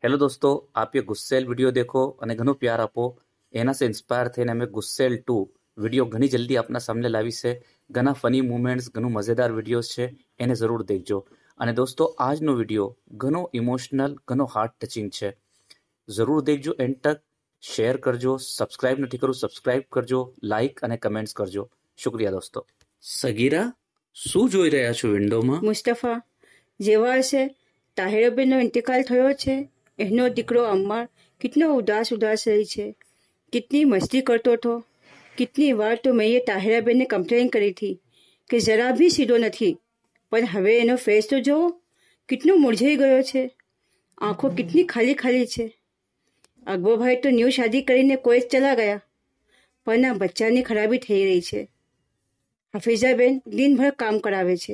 Hello દોસ્તો, આપ ये ગુસ્સેલ વિડીયો દેખો અને ઘણો પ્યાર આપો. એનાથી ઇન્સ્પાયર થઈને અમે ગુસ્સેલ 2 વિડીયો ઘણી જલ્દી આપના સામે લાવી છે. ઘણા ફની મુમેન્ટ્સ, ઘણું મજેદાર વિડીયોઝ છે, એને જરૂર દેખજો. અને દોસ્તો, આજનો વિડીયો ઘણો ઇમોશનલ, ઘણો હાર્ટ ટચિંગ છે. જરૂર દેખજો એન્ડ તક. શેર કરજો, સબસ્ક્રાઇબ નથી કરું સબસ્ક્રાઇબ કરજો, લાઇક અને કમેન્ટ્સ કરજો. શુક્રિયા દોસ્તો. સગીરા, શું જોઈ રહ્યા છો વિન્ડોમાં? મુસ્તફા, જેવા હશે તાહિરાબેનનો ઇન્તકાલ થયો છે. એનો દીકરો અમ્માર કિતનો ઉદાસ રહી છે, કિતની મસ્તી કરતો હતો. કિતની વાર તો મેં એ તાહિરાબેનને કમ્પ્લેન કરી હતી કે જરા બી સીધો નથી, પણ હવે એનો ફેસ તો જુઓ, કિતનો મૂરઝાઈ ગયો છે. આંખો કિતની ખાલી ખાલી છે. અકબરભાઈ તો ન્યૂ શાદી કરીને કોઈ ચલા ગયા, પણ આ બચ્ચાની ખરાબી થઈ રહી છે. હફીઝાબેન દિનભર કામ કરાવે છે.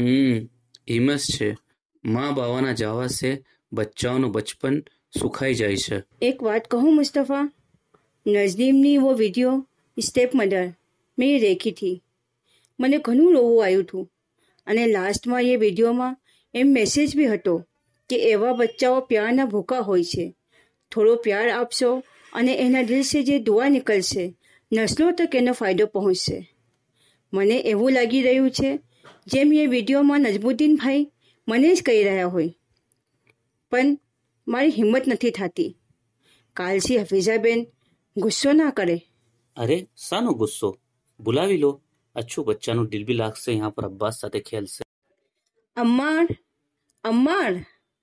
હિમસ છે. માં બાવાના જવા સે બચ્ચાઓનું બચપન સુખાઈ જાય છે. એક વાત કહું મુસ્તફા, નઝનીમની वो વિડીયો સ્ટેપ મધર મેં દેખી હતી. મને ઘણું રોવું આવ્યું હતું. અને લાસ્ટમાં એ વિડીયોમાં એમ મેસેજ બી હતો કે એવા બચ્ચાઓ પ્યારના ભૂખા હોય છે. થોડો પ્યાર આપશો અને એના દિલ સે જે દુઆ નીકળશે, નસ્લો તક એનો ફાયદો પહોંચશે. મને એવું લાગી રહ્યું છે જેમ એ વિડીયોમાં નજમુદ્દીન ભાઈ મને જ કહી રહ્યા હોય, પણ મારી હિંમત નથી થતી. કાલથી હફીઝાબેન ગુસ્સો ના કરે. અરે શાનો ગુસ્સો? બોલાવી લો. અચ્છું, બચ્ચાનું દિલ બી લાગશે. यहाँ पर અબ્બાસ સાથે ખેલશે. અમ્માર, અમ્માર,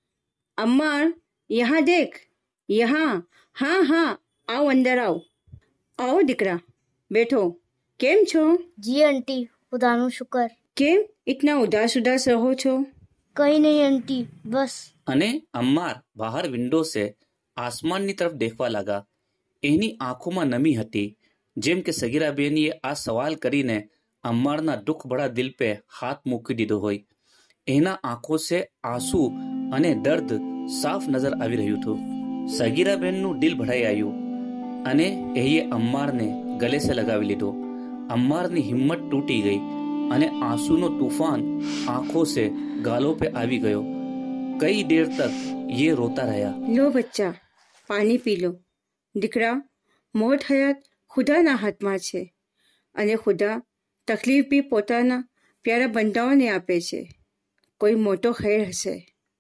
અમ્માર, યહાં દેખ, યહાં. હા હા, આવ અંદર આવ. આવો દીકરા, બેઠો. કેમ છો? જી આંટી, ખુદાનું શુકર. કેમ ઇતના ઉદાસ રહો છો? કઈ નહીં આંટી, બસ. અને અમ્માર બહાર વિન્ડો સે આસમાનની તરફ દેખવા લાગા. એની આંખોમાં નમી હતી, જેમ કે સગીરાબેનીએ આ સવાલ કરીને અમ્મારના દુઃખ ભરા દિલ પે હાથ મૂકી દીધો હોય. એના આંખો સે આંસુ અને દર્દ સાફ નજર આવી રહ્યું હતું. સગીરાબેનનું દિલ ભરાઈ આવ્યું અને એ અમ્મારને ગલે સે લગાવી લીધો. અમ્મારની હિંમત તૂટી ગઈ અને આંસુનો તૂફાન આંખો સે ગાલો પે આવી ગયો. કઈ દેર તક ये रोता રહ્યા. લો બચ્ચા, પાણી પી લો. દીકરા, મોત હયાત ખુદાના હાથમાં છે અને ખુદા તકલીફ બી પોતાના પ્યારા બંદાઓને આપે છે. કોઈ મોટો ખૈર હશે.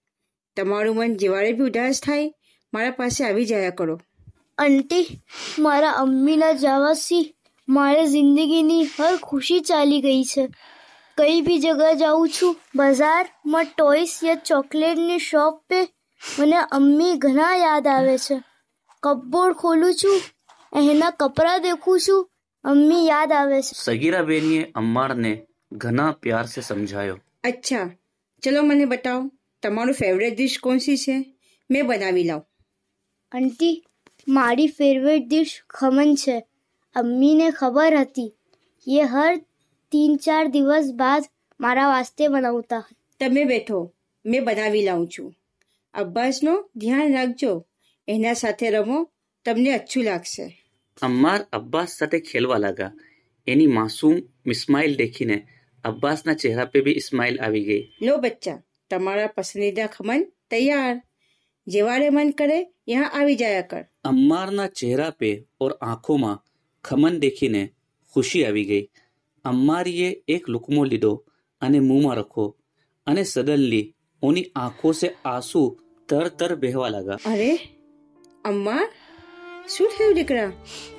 તમારું મન જેવાડે બી ઉદાસ થાય, મારા પાસે આવી જાયા કરો. આંટી, મારા અમ્મીના જવાથી મારે જિંદગીની હર ખુશી ચાલી ગઈ છે. કઈ બી જગા જાઉં છું, બજારમાં ટોયસ યા ચોકલેટની શોપ પે મને અમ્મી ઘણા યાદ આવે છે. કપબોર્ડ ખોલું છું, એના કપડાં દેખું છું, અમ્મી યાદ આવે છે. સગીરાબેનીએ અમ્મારને ઘણા પ્યાર સે સમજાયો. અચ્છા, ચલો મને બતાવો તમારું ફેવરેટ ડિશ કોણસી છે, મેં બનાવી લાવ. આંટી, મારી ફેવરેટ ડિશ ખમણ છે. અમ્મીને ખબર હતી. એ હર 3-4 દિવસ બાદ મારા વાસ્તે બનાવતા. તમે બેઠો, મેં બનાવી લાવું છું. અબ્બાસનો ધ્યાન રાખજો, એના સાથે રમો, તમને અચ્છું લાગશે. અમ્માર અબ્બાસ સાથે ખેલવા લાગા. એની માસૂમ ઇસ્માઇલ દેખીને અબ્બાસના ચહેરા પે બી ઇસ્માઇલ આવી ગઈ. લો બચ્ચા, તમારા પસંદીદા ખમણ તૈયાર. જેવાડે મન કરે यहाँ આવી જાયા કર. અમ્મારના ચહેરા પે ઓર આંખોમાં ખમન દેખીને ખુશી આવી ગઈ. અમ્મારીએ એક લુકમો લીધો અને મુંહમાં રખો અને સડનલી ઓની આંખો સે આંસુ તર બહેવા લાગા. અરે અમ્મા, શું થયું દીકરા?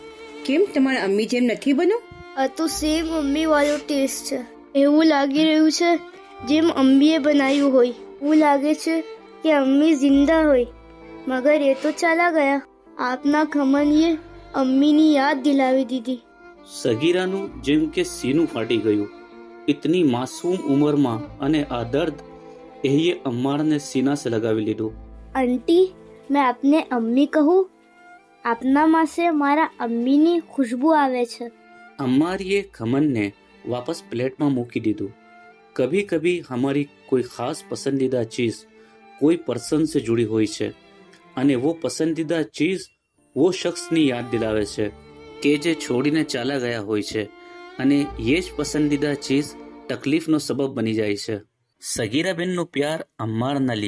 કેમ તમારા અમ્મી જેમ નથી બનો? આ તો સેમ અમ્મી વાળો ટેસ્ટ છે. એવું લાગી રહ્યું છે જેમ અમ્મીએ બનાવ્યું હોય. એવું લાગે છે કે અમ્મી જિંદા હોય, મગર એ તો ચાલા ગયા. આપના ખમણીએ અમ્મીની યાદ દિલાવી દીધી. સગીરાનું જેમ કે સીનું ફાટી ગયું. ઇતની માસૂમ ઉંમરમાં અને આ દર્દ એ અમ્મારને સીના સે લગાવી લીધું. આંટી, મેં આપને અમ્મી કહું? આપનામાં સે મારા અમ્મીની ખુશ્બુ આવે છે. અમ્મારીએ ખમનને વાપસ પ્લેટમાં મૂકી દીધું. કભી કભી હમારી કોઈ ખાસ પસંદીદા ચીજ કોઈ પર્સન સે જુડી હોય છે અને वो પસંદીદા ચીજ वो શખ્સની યાદ દિલાવે છે કે જે છોડીને ચાલા ગયા હોય છે અને ये જ પસંદીદા ચીજ તકલીફનો સબબ બની જાય છે. સગીરાબેનનો પ્યાર અમ્મારના લીએ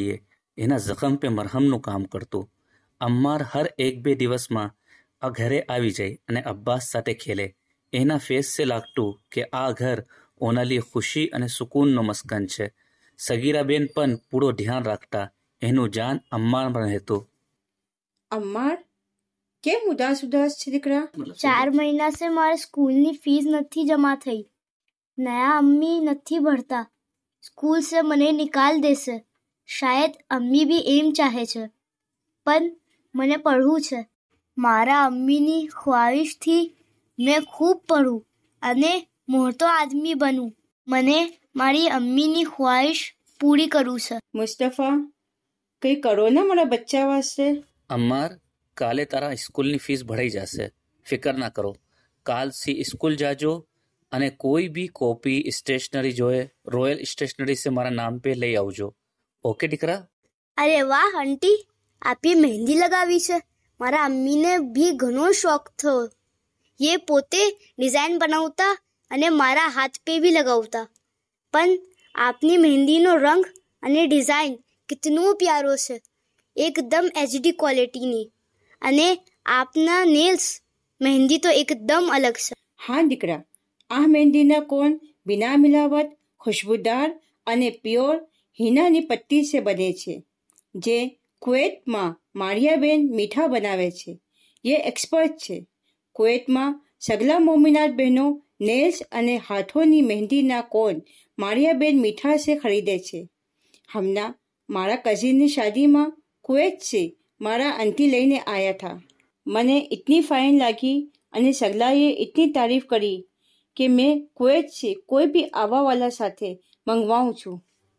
એના જખમ પે મરહમનું કામ કરતું. અમ્માર હર 1-2 દિવસમાં આ ઘરે આવી જાય અને અબ્બાસ સાથે ખેલે. એના ફેસથી લાગતું કે આ ઘર ઓના લીએ ખુશી અને સુકૂનનો મસ્કન છે. સગીરાબેન પણ પૂરો ધ્યાન રાખતા. એનું જાન અમ્મારમાં રહેતું. અમ્માર, કેમ ઉદાસ ઉદાસ છે દીકરા? 4 મહિના से મારે સ્કૂલની ફીસ નથી જમા થઈ. નયા અમ્મી નથી ભરતા. સ્કૂલ से મને નિકાલ દેશે. શાયદ અમ્મી બી એમ ચાહે છે, પણ મને પઢવું છે. મારા અમ્મીની ખ્વાહિશથી મેં ખૂબ પઢું અને મોટો આદમી બનું. મને મારી અમ્મીની ખ્વાહિશ પૂરી કરવું છે. મુસ્તફા, કંઈ કરો ને મારા બચ્ચા વાસ્તે. અમ્માર, કાલે તારા સ્કૂલની ફીસ ભરાઈ જશે. ફિકર ના કરો. કાલથી સ્કૂલ જાજો અને કોઈ બી કોપી સ્ટેશનરી જોઈએ રોયલ સ્ટેશનરી સે મારા નામ પે લઈ આવજો. ઓકે દીકરા? અરે વાહ આંટી, આપે મહેંદી લગાવી છે. મારા અમ્મીને બી ઘણો શોખ થયો. એ પોતે ડિઝાઇન બનાવતા અને મારા હાથ પે બી લગાવતા. પણ આપની મહેંદીનો રંગ અને ડિઝાઇન કિતનો પ્યારો છે. એકદમ એચડી ક્વોલિટીની. અને આપના નેલ્સ મહેંદી તો એકદમ અલગ છે. હા દીકરા, આ મહેંદીના કોન બિના મિલાવટ, ખુશ્બુદાર અને પ્યોર હીનાની પટ્ટી સે બને છે, જે કુવૈતમાં મારિયાબેન મીઠા બનાવે છે. એ એક્સપર્ટ છે. કુવૈતમાં સગલા મોમિનાત બહેનો નેલ્સ અને હાથોની મહેંદીના કોન મારિયાબેન મીઠા સે ખરીદે છે. હમણાં મારા કઝિનની શાદીમાં કુવૈત સે મારા આંટી લઈને આયા था. મને इतनी फाइन लागी અને સગલાએ इतनी तारीफ કરી કે મેં કુવૈત સે કોઈ બી આવાવાલા સાથે મંગવાઉં છું.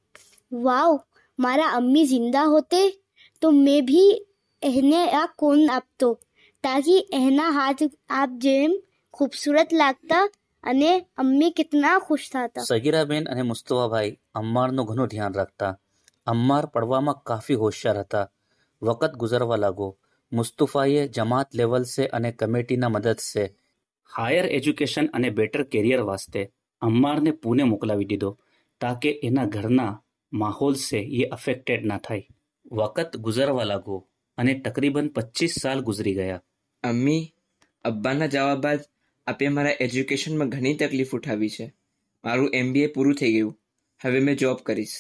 વાવ, મારા અમ્મી જિંદા હોતે તો મેં ભી એને આ કોન આપતો, તાકી એના હાથ આપ જેમ ખૂબસૂરત લાગતા અને અમ્મી કિતના ખુશ થતા. સગીરાબેન અને મુસ્તફાભાઈ અમ્મારનું ઘણું ધ્યાન રાખતા. અમ્માર પડવામાં કાફી હોશિયાર હતા. વખત ગુજરવા લાગો. મુસ્તફાએ જમાત લેવલ સે અને કમિટીના મદદ સે હાયર એજ્યુકેશન અને બેટર કેરિયર વાસ્તે અમ્મારને પુણે મોકલાવી દીધો, તાકે એના ઘરના માહોલ સે એ અફેક્ટેડ ના થાય. વખત ગુજરવા લાગો અને તકરીબન 25 સાલ ગુજરી ગયા. અમ્મી, અબ્બાના જવાબ બાદ આપે મારા એજ્યુકેશનમાં ઘણી તકલીફ ઉઠાવી છે. મારું MBA પૂરું થઈ ગયું. હવે મેં જોબ કરીશ.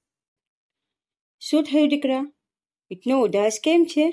શું થયું દીકરા? ઇતનો ઉદાસ કેમ છે?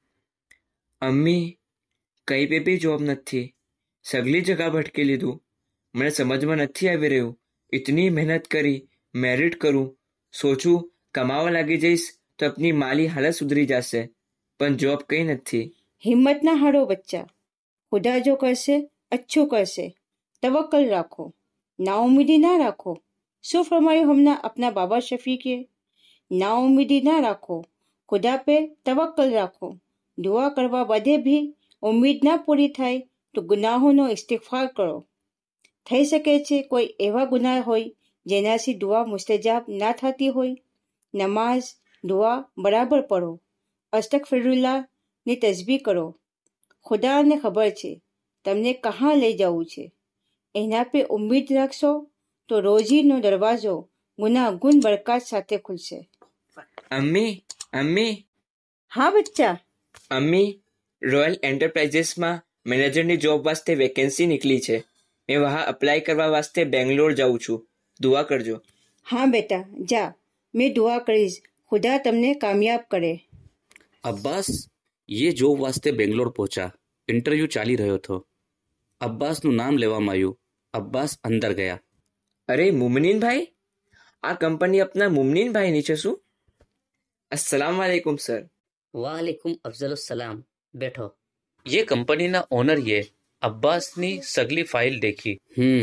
અમ્મી, કઈ પે બી જોબ નથી. સગલી જગા ભટકી લીધું. મને સમજમાં નથી આવી રહ્યું. ઇતની મહેનત કરી, મેરિટ કરું, સોચું કમાવા લાગી જઈશ તો આપની માલી હાલત સુધરી જશે, પણ જોબ કંઈ નથી. હિંમત ના હારો બચ્ચા. ખુદા જો કરશે અચ્છું કરશે. તવક્કલ રાખો, નાઉમીદી ના રાખો. શું ફરમાયું હમણાં अपना बाबा शफीके? नाउमीदी ना રાખો, ખુદા पे तवक्कल રાખો. દુઆ કરવા બધે ભી ઉમ્મીદ ના પૂરી થાય તો ગુનાહોનો ઇસ્તિગફાર કરો. થઈ શકે છે કોઈ એવા ગુનાહ હોય જેનાથી દુઆ મુસ્તજાબ ના થતી હોય. નમાઝ, દુઆ બરાબર પઢો. અસ્તગફિરુલ્લાહ ની તસબીહ કરો. ખુદાને ખબર છે તમને કહાં લઈ જવું છે. એના पे ઉમ્મીદ રાખશો તો રોજીનો દરવાજો ગુનાગુન બરકાત સાથે ખુલશે. અમ્મી, અમ્મી, હા બચ્ચા. અમ્મી, રોયલ એન્ટરપ્રાઇઝીસમાં મેનેજરની જોબ વાસ્તે વેકેન્સી નીકળી છે. મેં વહાં અપ્લાય કરવા વાસ્તે બેંગ્લોર જાઉં છું. દુઆ કરજો. હા બેટા, જા. મેં દુઆ કરીશ ખુદા તમને કામયાબ કરે. અબ્બાસ ये જોબ વાસ્તે બેંગ્લોર પહોંચા. ઇન્ટરવ્યૂ ચાલી રહ્યો હતો. અબ્બાસનું નામ લેવામાં આવ્યું. અબ્બાસ અંદર ગયા. અરે મુમનીનભાઈ, આ કંપની આપના મુમનીનભાઈની છે શું? अस्सलाम वालेकुम सर. વાલેકુમ અફઝલુસલામ. બેઠો. ये કંપનીના ઓનરીએ અબ્બાસની સગલી ફાઇલ દેખી.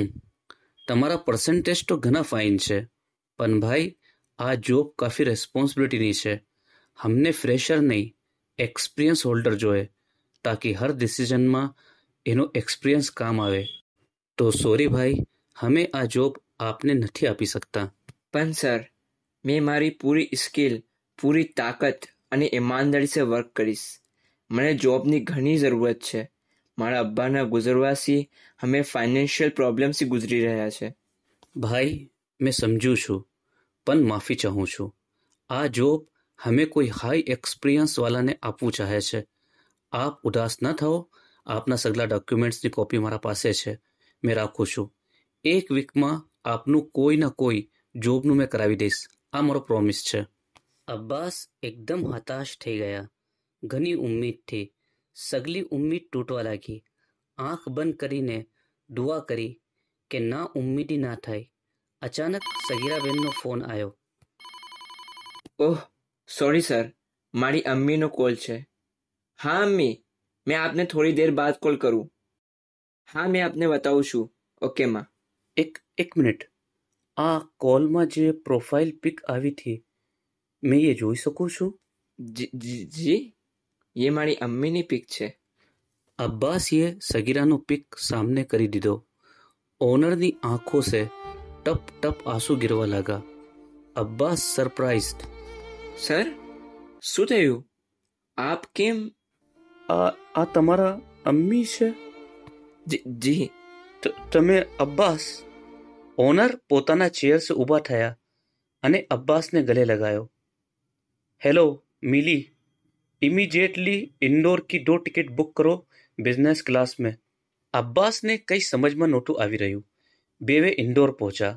તમારા પર્સન્ટેજ તો ઘણા ફાઇન છે, પણ ભાઈ આ જોબ કાફી રેસ્પોન્સિબિલિટીની છે. हमने फ्रेशर नहीं एक्सपीरियंस होल्डर જોઈએ, ताकि हर डिसीजનમાં એનો એક્સપિરિયન્સ કામ આવે. તો સોરી ભાઈ, હમે આ જોબ આપને નથી આપી શકતા. પણ સર, મેં મારી પૂરી સ્કિલ, પૂરી તાકાત અને ઈમાનદારીથી વર્ક કરીશ. મને જોબની ઘણી જરૂરત છે. મારા અબ્બાના ગુજરવાથી અમે ફાઇનાન્શિયલ પ્રોબ્લેમથી ગુજરી રહ્યા છે. ભાઈ મેં સમજુ છું, પણ માફી ચાહું છું. આ જોબ हमें कोई हाई એક્સપિરિયન્સ વાળાને આપવું ચાહે છે. આપ ઉદાસ ન થાઓ. આપના સગલા ડોક્યુમેન્ટ્સની કોપી મારા પાસે છે. મેં રાખું છું. 1 વીકમાં આપનું કોઈ ના કોઈ જોબનું મેં કરાવી દઈશ. આ મારો પ્રોમિસ છે. અબ્બાસ એકદમ હતાશ થઈ ગયા. ઘણી ઉમ્મીદથી સગલી ઉમ્મીદ તૂટવા લાગી. આંખ બંધ કરીને દુઆ કરી કે ના ઉમ્મીદી ના થાય. અચાનક સગીરાબેનનો ફોન આવ્યો. ઓહ સોરી સર, મારી અમ્મીનો કોલ છે. હા અમ્મી, મેં આપને થોડી દેર બાદ કોલ કરું. હા મેં આપને બતાવું છું. ઓકે માં. એક મિનિટ. આ કોલમાં જે પ્રોફાઇલ પિક આવી હતી મેં એ જોઈ શકું છું? જી ये મારી અમ્મીની પિક છે. અબ્બાસીએ સગીરાનો પિક સામને કરી દીધો. ઓનરની આંખો સે ટપ ટપ આંસू गिरवा लगा. अब्बास सरप्राइज्ड. સર શું થયું? આપ કેમ? આ તમારા અમ્મી છે? જી. તમે અબ્બાસ? ઓનર પોતાના ચેર સે ઊભા થયા અને અબ્બાસને ગલે લગાયો. હેલો મિલી, इमीडिएटली इंदौर की 2 टिकट बुक करो बिजनेस क्लास में. અબ્બાસને કંઈ સમજમાં નહોતું આવી રહ્યું. બેવે ઇન્દોર પહોંચ્યા.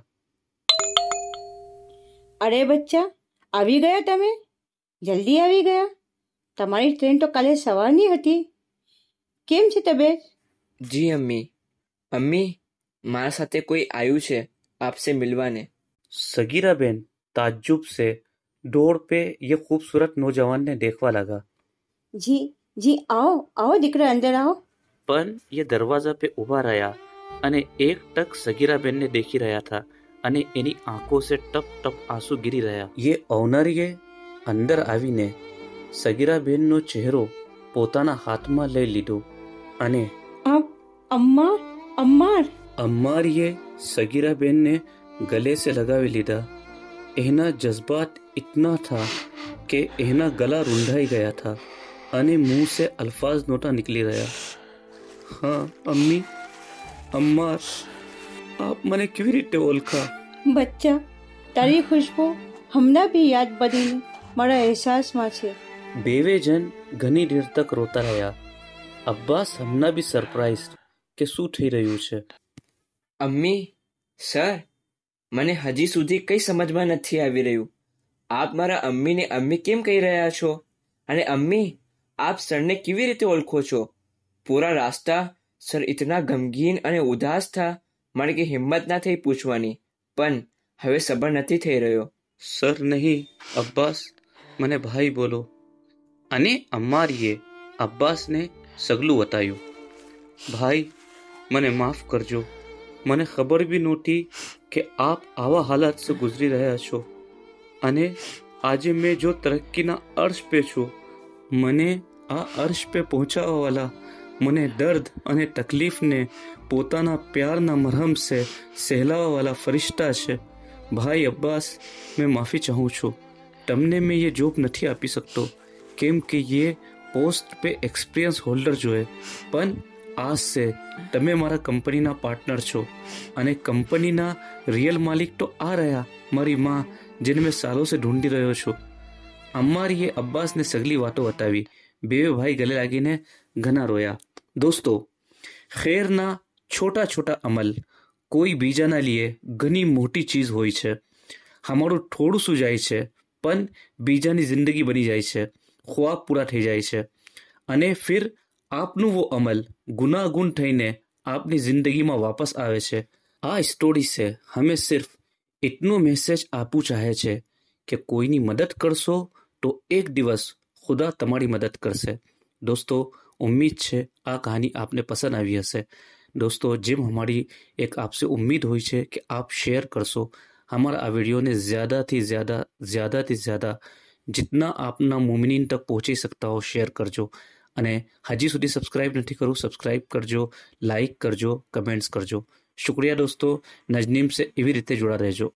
અરે બચ્ચા, આવી ગયા તમે? જલ્દી આવી ગયા. તમારી ટ્રેન તો કાલે સવારની હતી. કેમ છે તબિયત? જી અમ્મી. અમ્મી, મારા સાથે કોઈ આવ્યું છે આપसे मिलवाने. सगीरा बहन ताज्जुब से डोर पे ये खूबसूरत नौजवान ने देखवा लगा. જી જી, આવો આવો દીકરા, અંદર આવો. પણ ये दरवाजा पे ઊભા રહ્યા અને એક ટક સગીરાબેનને દેખી રહ્યા હતા અને એની આંખો સે ટપ ટપ આંસુ ગીરી રહ્યા. ये ઓનરીએ અંદર આવીને સગીરાબેનનો ચહેરો પોતાના હાથમાં લઈ લીધો અને અમ્માર અમ્માર અમ્મારીએ સગીરાબેનને ગલે સે લગાવી લીધા. એના જજ્બાત ઇતના થા કે એના ગલા રૂંધાઈ ગયા હતા અને મુંહ સે અલ્ફાઝ નહોતા નીકળી રહ્યા. હા અમ્મી, અમ્માર, આપ મને કેવી રીતે ઓળખા? બચ્ચા, તારી ખુશ્બુ હમણાં બી યાદ બનીને મારા અહેસાસમાં છે. બેવે જન ઘણી દેર તક રોતા રહ્યા. અબ્બાસ હમણાં બી સરપ્રાઇઝ કે શું થઈ રહ્યું છે. અમ્મી, સર, મને હજી સુધી કંઈ સમજમાં નથી આવી રહ્યું. આપ મારા અમ્મીને અમ્મી કેમ કહી રહ્યા છો? અને અમ્મી, આપ સરને કેવી રીતે ઓળખો છો? પૂરા રાસ્તા સર ઇતના ગમગીન અને ઉદાસ થા, મારે કે હિંમત ના થઈ પૂછવાની. પણ હવે સબર નથી થઈ રહ્યો. સર નહીં અબ્બાસ, મને ભાઈ બોલો. અને અમ્મારીએ અબ્બાસને સગલું બતાવ્યું. ભાઈ, મને માફ કરજો. મને ખબર બી નહોતી કે આપ આવા હાલાત સે ગુજરી રહ્યા છો અને આજે મેં જો તરક્કીના અર્શ પે છું. મને આ અર્શ પે પહોંચાડવાવાળા, મને દર્દ અને તકલીફને પોતાના પ્યારના મરહમ સે સહેલાવાવાળા ફરિશ્તા છે. ભાઈ અબ્બાસ, મેં માફી ચાહું છું. તમને મેં ये જોબ નથી આપી શકતો કેમ કે ये પોસ્ટ પે એક્સપિરિયન્સ હોલ્ડર જોઈએ. પણ આજ સે તમે મારા કંપનીના પાર્ટનર છો અને કંપનીના રિયલ માલિક તો આ રહ્યા, મારી માં, જેને મેં સાલો સે ઢૂંઢી રહ્યો છું. અમ્મારીએ અબ્બાસને સગલી વાતો બતાવી. બેવે ભાઈ ગલે લાગીને ઘણા રોયા. દોસ્તો, ખેરના છોટા છોટા અમલ કોઈ બીજાના લીએ ઘણી મોટી ચીજ હોય છે. હમારું થોડું શું જાય છે પણ બીજાની જિંદગી બની જાય છે, ખ્વાબ પૂરા થઈ જાય છે અને ફિર આપનું वो અમલ ગુનાગુન થઈને આપની જિંદગીમાં વાપસ આવે છે. આ સ્ટોરી સે હમે સિર્ફ ઇતનો મેસેજ આપવું ચાહે છે કે કોઈની મદદ કરશો તો એક દિવસ ખુદા તમારી મદદ કરશે. દોસ્તો, ઉમ્મીદ છે આ કહાની આપને પસંદ આવી હશે. दोस्तों, जिम हमारी एक आपसे उम्मीद हुई है कि आप शेयर करशो हमारा आ वीडियोने ज़्यादा जितना आपना मुमिनीन तक पहुँची सकता हो शेयर करजो. અને હજી સુધી સબસ્ક્રાઇબ નથી કર્યું, સબસ્ક્રાઇબ કરજો, લાઇક કરજો, કમેન્ટ્સ કરજો. શુક્રિયા દોસ્તો. નજનીમ સે એવી રીતે જોડા રહેજો.